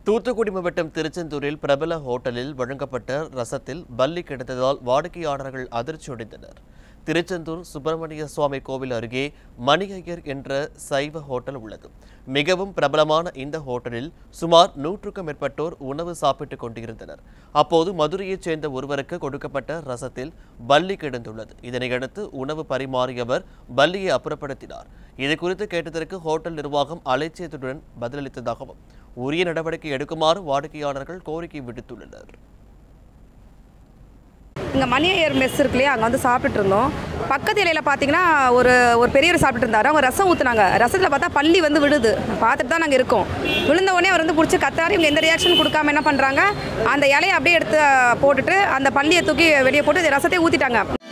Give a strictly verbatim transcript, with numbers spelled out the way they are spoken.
தூத்துக்குடி மாவட்டம் திருச்செந்தூரில் பிரபல ஹோட்டலில் வழங்கப்பட்ட ரசத்தில் பல்லி கிடைத்ததால் வாடிக்கையாளர்கள் அதிர்ச்சியடைந்தனர். திருச்செந்தூர் சுப்பிரமணிய சுவாமி கோவில் அருகே மணி ஐயர் என்ற சைவ ஹோட்டல் உள்ளது. மிகவும் பிரபலமான இந்த ஹோட்டலில் சுமார் நூற்றுக்கும் மேற்பட்டோர் உணவு சாப்பிட்டுக் கொண்டிருந்தனர். அப்போது மதுரையைச் சேர்ந்த ஒருவருக்கு கொடுக்கப்பட்ட ரசத்தில் பல்லி கிடந்துள்ளது. இதனையடுத்து உணவு பரிமாறியவர் பல்லியை அப்புறப்படுத்தினார். இதுகுறித்து கேட்டதற்கு ஹோட்டல் நிர்வாகம் அலட்சியத்துடன் பதிலளித்ததாகவும் உரிய நடவடிக்கை எடுக்குமாறு வாடிக்கையாளர்கள் கோரிக்கை விடுத்துள்ளனர். இங்கே மணி ஐயர் மெஸ் இருக்கு இல்லையா, அங்கே வந்து சாப்பிட்டுட்டு இருந்தோம். பக்கத்து இலையில் பார்த்தீங்கன்னா ஒரு ஒரு பெரியவர் சாப்பிட்டு இருந்தார். அவங்க ரசம் ஊற்றுனாங்க. ரசத்தில் பார்த்தா பல்லி வந்து விழுது. பார்த்துட்டு தான் நாங்கள் இருக்கோம். விழுந்த உடனே அவர் வந்து பிடிச்சி கத்தாரு. இவங்க எந்த ரியாக்ஷன் கொடுக்காம என்ன பண்ணுறாங்க, அந்த இலையை அப்படியே எடுத்து போட்டுட்டு அந்த பல்லியை தூக்கி வெளியே போட்டு ரசத்தை ஊற்றிட்டாங்க.